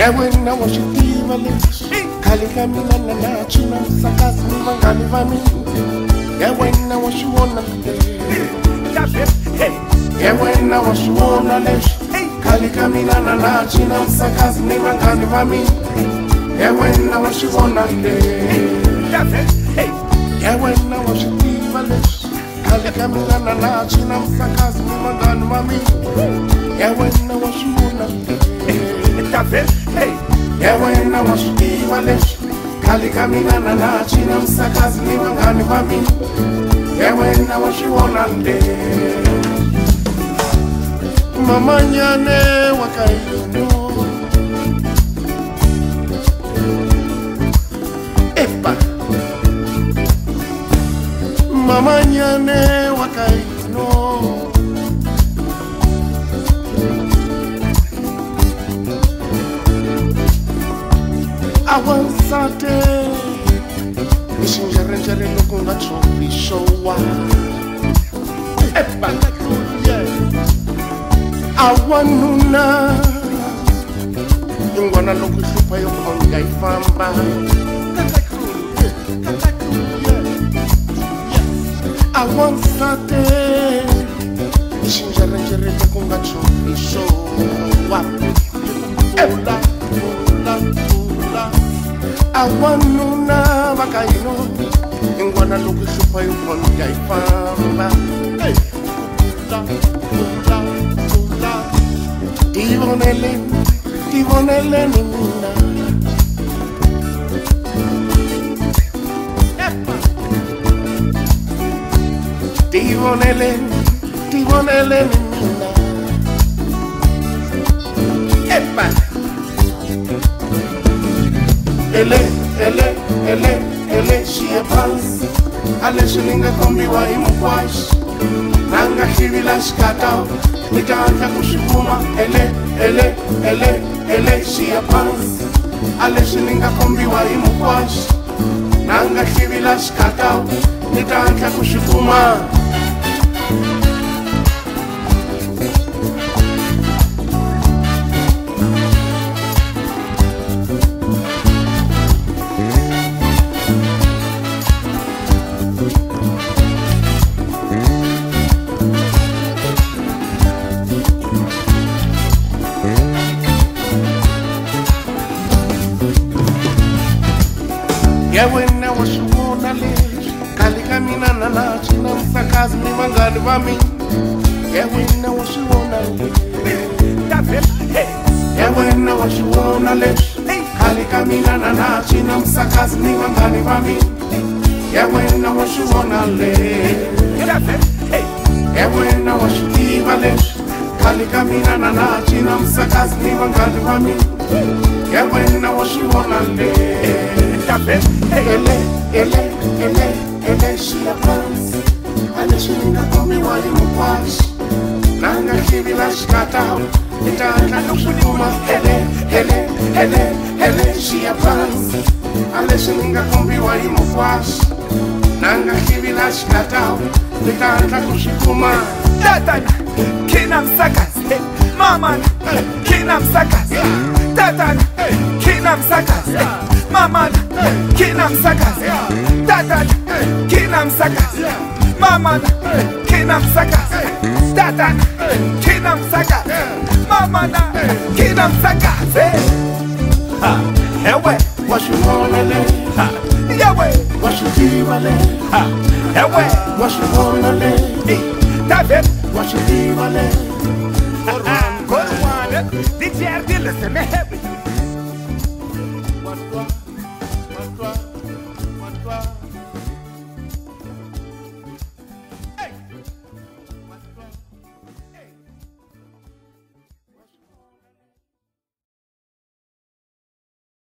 wena washitiva leswi khale ka mina na nachi na msakazi ni vanghani va mina wena wa swi vona wena wa swi vona leswi khale ka mina na nachi na msakazi ni vanghani va mina wena wa swi vona wena wa swi tiva leswi khale ka mina na nachi na msakazi ni vanghani va mina wena wa swi vona wena wa swi tiva leswi khale ka mina na nachi na msakazi ni vanghani va mina wena wa swi vona mamanyane wa ka hina epa mamanyane wa ka hina awansate ishinjarenjare loko nga chovishowa epa awanuna ingwana loko ihlupha yokhonga ifamba awansate ishinjarenjare loko nga chovishowa epa awanuna vakayino ingwana loko ihlupha yokhonga ifamba tivoneleni mina tivoneleni mina epa ele xiya phansi a leswi ni nga kombiwa hi mukwaxi na nga hlivila xikatawu ni ta hatla ku swi kuma ele xiya phansi a leswi ni nga kombiwa hi mukwaxi na nga hlivila xikatawu ni ta hatla ku swi kuma wena wa swi vona leswi khale ka mina na nachi na msakazi ni vanghani va mina wena wa swi vona wena wa swi vona leswi khale ka mina na nachi na msakazi ni vanghani va mina wena wa swi vona wena wa swi tiva leswi khale ka mina na nachi na msakazi ni vanghani va mina wena wa swi vona ele xiya phansi a leswi ni nga komiwa hi mukwaxi na nga hlivila xikatawu ni ta hatla ku swi kuma ele xiya phansi a leswi ni nga kombiwa hi mukwaxi na nga hlivila xikatawu ni ta hatla ku swi kuma tatana khina msakazi mamana khina msakazi tatana khina msakazi mamana khina msakazi tatana khina msakazi mamana khina msakazi tatana khina msakazi mamana khina msakazi ewe wa swi vona yawe wa swi tiva ewe wa swi vona David wa swi tiva Go on, DJ, listen,